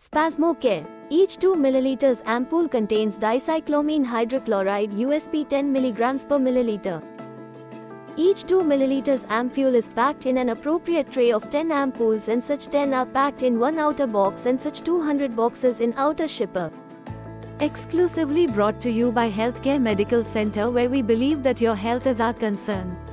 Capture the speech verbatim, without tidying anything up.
Spasmocare. Each two milliliters ampoule contains dicyclomine hydrochloride U S P ten milligrams per milliliter. Each two milliliters ampule is packed in an appropriate tray of ten ampoules, and such ten are packed in one outer box and such two hundred boxes in outer shipper. Exclusively brought to you by Healthcare Medical Center, where we believe that your health is our concern.